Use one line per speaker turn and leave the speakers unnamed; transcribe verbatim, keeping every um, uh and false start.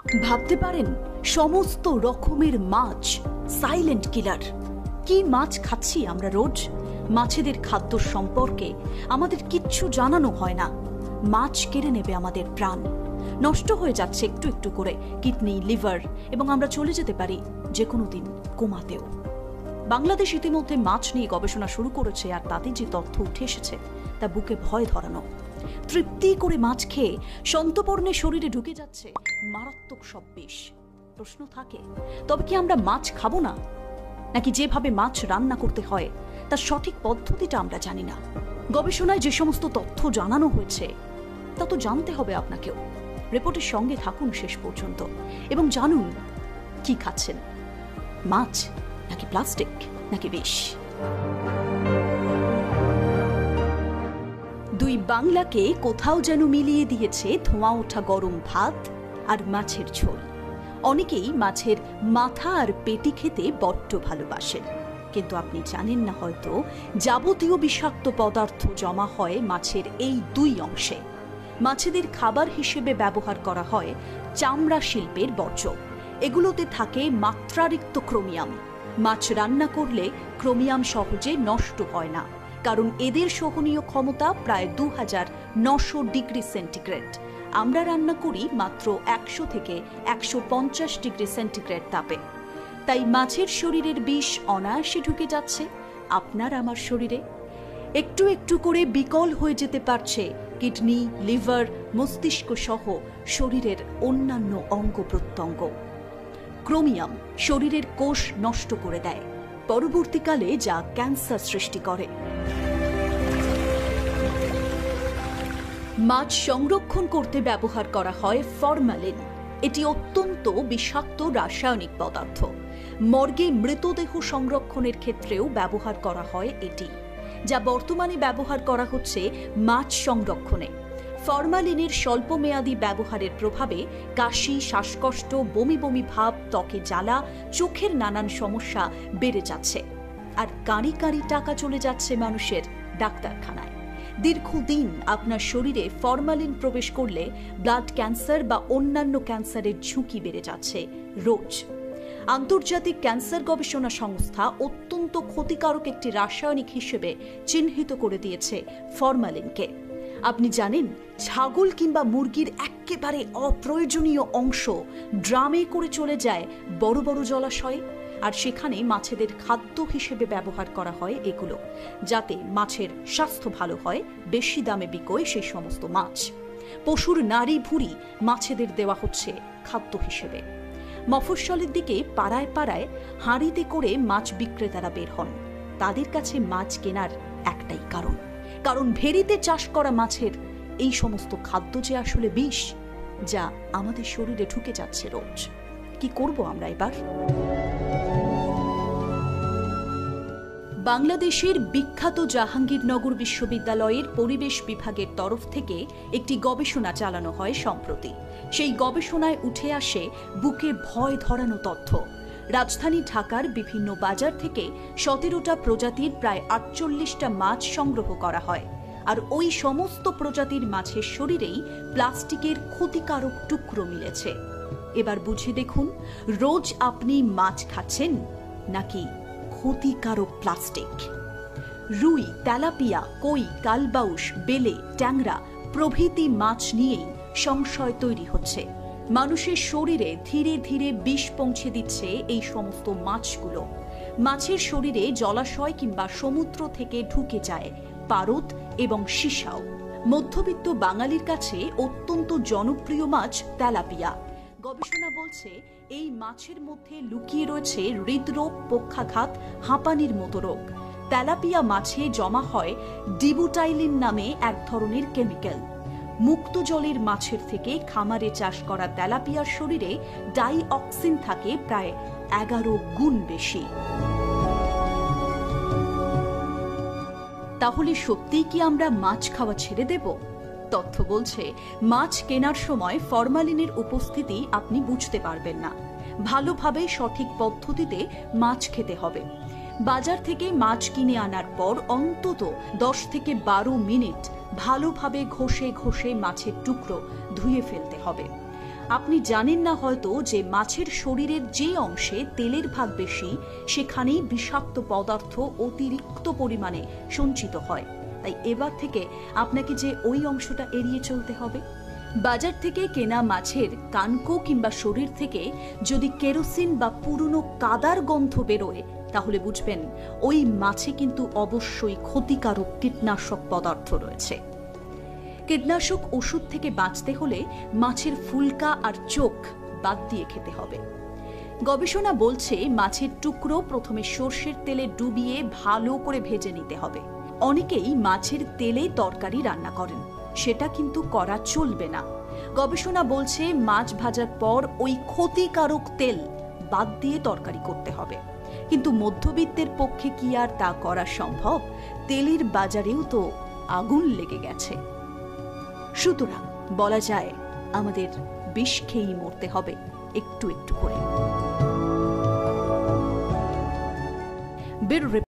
ভাবতে পারেন সমস্ত রকমের মাছ সাইলেন্ট কিলার। কি মাছ খাচ্ছি আমরা রোজ? মাছেদের খাদ্য সম্পর্কে আমাদের কিচ্ছু জানানো হয় না। মাছ কেড়ে নেবে আমাদের প্রাণ, নষ্ট হয়ে যাচ্ছে একটু একটু করে কিডনি, লিভার, এবং আমরা চলে যেতে পারি যে কোনো দিন কোমাতেও। বাংলাদেশ ইতিমধ্যে মাছ নিয়ে গবেষণা শুরু করেছে, আর তাতে যে তথ্য উঠে এসেছে তা বুকে ভয় ধরানো। তৃপ্তি করে মাছ খেয়ে সন্তপর্ণে শরীরে ঢুকে যাচ্ছে মারাত্মক সব বিষ। প্রশ্ন থাকে, তবে কি আমরা মাছ খাবো না? নাকি যেভাবে মাছ রান্না করতে হয় তার সঠিক পদ্ধতিটা আমরা জানি না? গবেষণায় যে সমস্ত তথ্য জানানো হয়েছে তা তো জানতে হবে আপনাকেও। রিপোর্টের সঙ্গে থাকুন শেষ পর্যন্ত এবং জানুন কি খাচ্ছেন, মাছ নাকি প্লাস্টিক নাকি বিষ। দুই বাংলাকে কোথাও যেন মিলিয়ে দিয়েছে ধোঁয়া ওঠা গরম ভাত আর মাছের ঝোল। অনেকেই মাছের মাথা আর পেটি খেতে বড্ড ভালোবাসেন, কিন্তু আপনি জানেন না হয়তো যাবতীয় বিষাক্ত পদার্থ জমা হয় মাছের এই দুই অংশে। মাছেদের খাবার হিসেবে ব্যবহার করা হয় চামড়া শিল্পের বর্জ্য। এগুলোতে থাকে মাত্রাতিরিক্ত ক্রোমিয়াম। মাছ রান্না করলে ক্রোমিয়াম সহজে নষ্ট হয় না, কারণ এদের সহনীয় ক্ষমতা প্রায় দু হাজার নশো ডিগ্রি সেন্টিগ্রেড। আমরা রান্না করি মাত্র একশো থেকে একশো পঞ্চাশ ডিগ্রি সেন্টিগ্রেড তাপে। তাই মাছের শরীরের বিষ অনায়াসে ঢুকে যাচ্ছে আপনার আমার শরীরে। একটু একটু করে বিকল হয়ে যেতে পারছে কিডনি, লিভার, মস্তিষ্ক সহ শরীরের অন্যান্য অঙ্গ প্রত্যঙ্গ। ক্রোমিয়াম শরীরের কোষ নষ্ট করে দেয়, পরবর্তীকালে যা ক্যান্সার সৃষ্টি করে। মাছ সংরক্ষণ করতে ব্যবহার করা হয় ফরমালিন। এটি অত্যন্ত বিষাক্ত রাসায়নিক পদার্থ। মর্গে মৃতদেহ সংরক্ষণের ক্ষেত্রেও ব্যবহার করা হয় এটি, যা বর্তমানে ব্যবহার করা হচ্ছে মাছ সংরক্ষণে। ফরমালিনের স্বল্পমেয়াদী ব্যবহারের প্রভাবে কাশি, শ্বাসকষ্ট, বমি বমি ভাব, ত্বকে জ্বালা, চোখের নানান সমস্যা বেড়ে যাচ্ছে। আর কাঁড়ি কাঁড়ি টাকা চলে যাচ্ছে মানুষের ডাক্তারখানায়। দীর্ঘদিন আপনার শরীরে ফরমালিন প্রবেশ করলে ব্লাড ক্যান্সার বা অন্যান্য ক্যান্সারের ঝুঁকি বেড়ে যাচ্ছে রোজ। আন্তর্জাতিক ক্যান্সার গবেষণা সংস্থা অত্যন্ত ক্ষতিকারক একটি রাসায়নিক হিসেবে চিহ্নিত করে দিয়েছে ফরমালিনকে। আপনি জানেন, ছাগল কিংবা মুরগির একেবারে অপ্রয়োজনীয় অংশ ড্রামে করে চলে যায় বড় বড় জলাশয়ে, আর সেখানে মাছেদের খাদ্য হিসেবে ব্যবহার করা হয় এগুলো, যাতে মাছের স্বাস্থ্য ভালো হয়। বেশি দামে বিকোয় সেই সমস্ত মাছ। পশুর নাড়ি ভুঁড়ি মাছেদের দেওয়া হচ্ছে খাদ্য হিসেবে। মফস্বলের দিকে পাড়ায় পাড়ায় হাঁড়িতে করে মাছ বিক্রেতারা বের হন। তাদের কাছে মাছ কেনার একটাই কারণ, কারণ ভেরিতে চাষ করা মাছের এই সমস্ত খাদ্য যে আসলে বিষ, যা আমাদের শরীরে ঢুকে যাচ্ছে রোজ। কি করব আমরা এবার? বাংলাদেশের বিখ্যাত জাহাঙ্গীরনগর বিশ্ববিদ্যালয়ের পরিবেশ বিভাগের তরফ থেকে একটি গবেষণা চালানো হয় সম্প্রতি। সেই গবেষণায় উঠে আসে বুকে ভয় ধরানো তথ্য। রাজধানী ঢাকার বিভিন্ন বাজার থেকে সতেরোটা প্রজাতির প্রায় আটচল্লিশটা মাছ সংগ্রহ করা হয়, আর ওই সমস্ত প্রজাতির মাছের শরীরেই প্লাস্টিকের ক্ষতিকারক টুকরো মিলেছে। এবার বুঝে দেখুন, রোজ আপনি মাছ খাচ্ছেন নাকি ক্ষতিকারক প্লাস্টিক। রুই, তেলাপিয়া, কই, কালবাউস, বেলে, ট্যাংরা প্রভৃতি মাছ নিয়েই সংশয় তৈরি হচ্ছে। মানুষের শরীরে ধীরে ধীরে বিষ পৌঁছে দিচ্ছে এই সমস্ত মাছগুলো। মাছের শরীরে জলাশয় কিংবা সমুদ্র থেকে ঢুকে যায় পারদ এবং সীসাও। মধ্যবিত্ত বাঙালির কাছে অত্যন্ত জনপ্রিয় মাছ তেলাপিয়া। গবেষণা বলছে এই মাছের মধ্যে লুকিয়ে রয়েছে হৃদরোগ, পক্ষাঘাত, হাঁপানির মতো রোগ। তেলাপিয়া মাছে জমা হয় ডিবুটাইলিন নামে এক ধরনের কেমিক্যাল। মুক্ত জলের মাছের থেকে খামারে চাষ করা তেলাপিয়ার শরীরে ডাইঅক্সিন থাকে প্রায় এগারো গুণ বেশি। তাহলে সত্যিই কি আমরা মাছ খাওয়া ছেড়ে দেব? তথ্য বলছে, মাছ কেনার সময় ফরমালিনের উপস্থিতি আপনি বুঝতে পারবেন না। ভালোভাবে সঠিক পদ্ধতিতে মাছ খেতে হবে। বাজার থেকে মাছ কিনে আনার পর অন্তত দশ থেকে বারো মিনিট ভালোভাবে ঘষে ঘষে মাছের টুকরো ধুয়ে ফেলতে হবে। আপনি জানেন না হয়তো যে মাছের শরীরের যে অংশে তেলের ভাগ বেশি সেখানেই বিষাক্ত পদার্থ অতিরিক্ত পরিমাণে সঞ্চিত হয়। তাই এবার থেকে আপনাকে যে ওই অংশটা এড়িয়ে চলতে হবে। বাজার থেকে কেনা মাছের কানকো কিংবা শরীর থেকে যদি কেরোসিন বা পুরনো কাদার গন্ধ বেরোয় তাহলে বুঝবেন ওই মাছে কিন্তু অবশ্যই ক্ষতিকারক কীটনাশক পদার্থ রয়েছে। কীটনাশক ওষুধ থেকে বাঁচতে হলে মাছের ফুলকা আর চোখ বাদ দিয়ে খেতে হবে। গবেষণা বলছে মাছের টুকরো প্রথমে সর্ষের তেলে ডুবিয়ে ভালো করে ভেজে নিতে হবে। অনেকেই মাছের তেলে তরকারি রান্না করেন, সেটা কিন্তু করা চলবে না। গবেষণা বলছে মাছ ভাজার পর ওই ক্ষতিকারক তেল বাদ দিয়ে তরকারি করতে হবে। কিন্তু মধ্যবিত্তের পক্ষে কি আর তা করা সম্ভব? তেলের বাজারেও তো আগুন লেগে গেছে। সুতরাং বলা যায় আমাদের বিষ খেয়েই মরতে হবে একটু একটু করে।